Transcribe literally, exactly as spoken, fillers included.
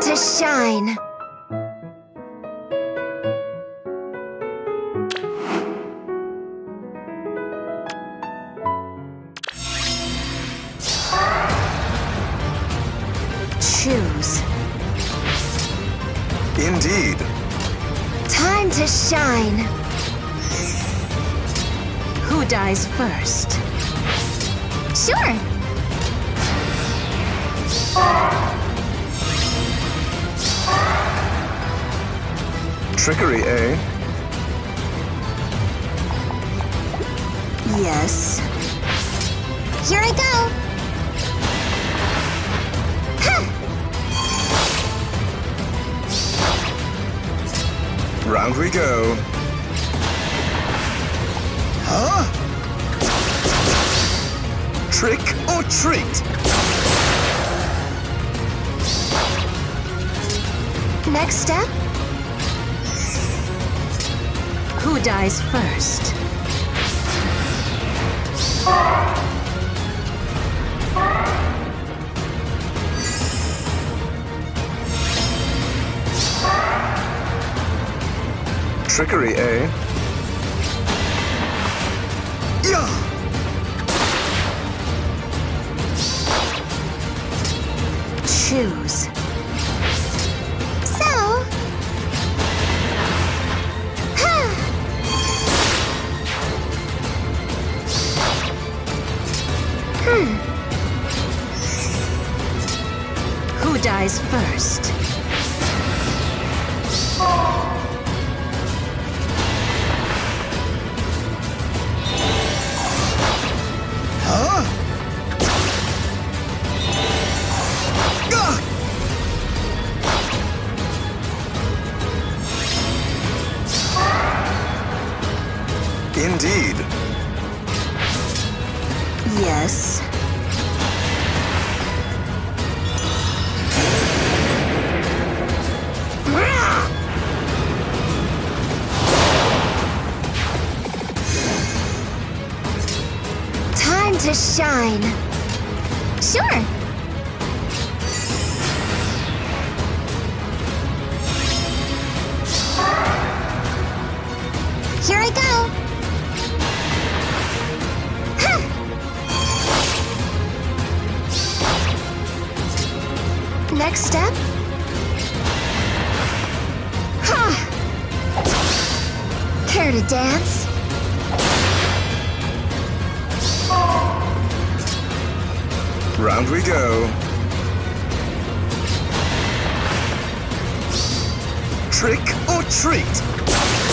to shine. Choose. Indeed. Time to shine. Who dies first? Sure. Trickery, eh? Yes. Here I go. Round we go. Huh? Trick or treat? Next step. Who dies first? Trickery, eh? Yeah! Choose. So. Huh. Hmm. Who dies first? Huh? Gah! Indeed. Yes. Time to shine. Sure. Here I go. Huh. Next step. Huh. Care to dance? Round we go. Trick or treat?